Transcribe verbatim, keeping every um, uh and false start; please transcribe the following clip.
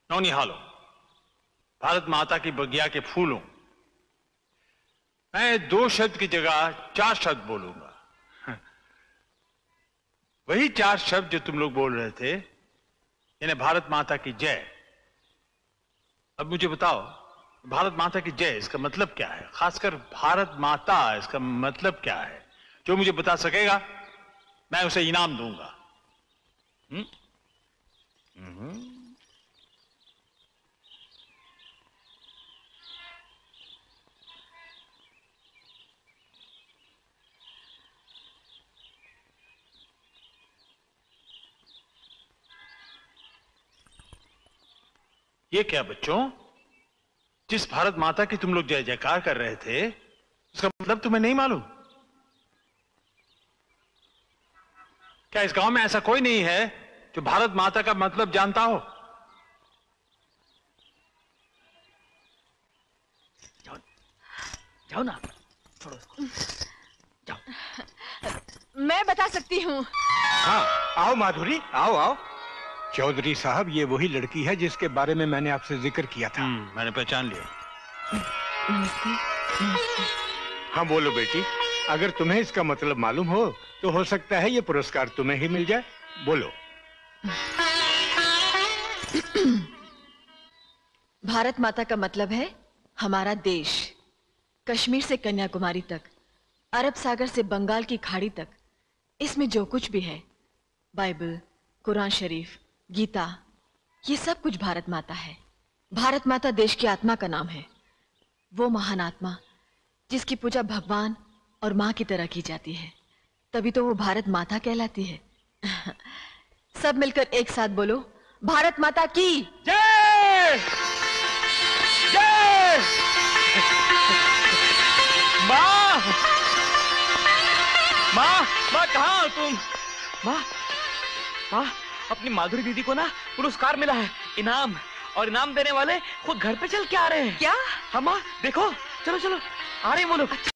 नौनिहालों, भारत माता की बगिया के फूलों, मैं दो शब्द की जगह चार शब्द बोलूंगा। वही चार शब्द जो तुम लोग बोल रहे थे, यानी भारत माता की जय। अब मुझे बताओ, भारत माता की जय इसका मतलब क्या है? खासकर भारत माता, इसका मतलब क्या है? जो मुझे बता सकेगा मैं उसे इनाम दूंगा। हुँ? हुँ? ये क्या बच्चों, जिस भारत माता की तुम लोग जय जयकार कर रहे थे, उसका मतलब तुम्हें नहीं मालूम? क्या इस गांव में ऐसा कोई नहीं है जो भारत माता का मतलब जानता हो? जाओ, जाओ ना, छोड़ो उसको, जाओ। मैं बता सकती हूँ। हाँ, आओ माधुरी, आओ आओ। चौधरी साहब, ये वही लड़की है जिसके बारे में मैंने आपसे जिक्र किया था। मैंने पहचान लिया। नमस्ते, नमस्ते। हाँ बोलो बेटी, अगर तुम्हें इसका मतलब मालूम हो तो हो सकता है ये पुरस्कार तुम्हें ही मिल जाए। बोलो। भारत माता का मतलब है हमारा देश। कश्मीर से कन्याकुमारी तक, अरब सागर से बंगाल की खाड़ी तक, इसमें जो कुछ भी है, बाइबल, कुरान शरीफ, गीता, ये सब कुछ भारत माता है। भारत माता देश की आत्मा का नाम है। वो महान आत्मा जिसकी पूजा भगवान और माँ की तरह की जाती है, तभी तो वो भारत माता कहलाती है। सब मिलकर एक साथ बोलो, भारत माता की जय! जय! माँ! माँ! माँ कहाँ हो तुम? माँ! माँ! अपनी माधुरी दीदी को ना पुरस्कार मिला है, इनाम, और इनाम देने वाले खुद घर पे चल के आ रहे हैं। क्या? हाँ माँ, देखो, चलो चलो, आ रहे हैं वो लोग।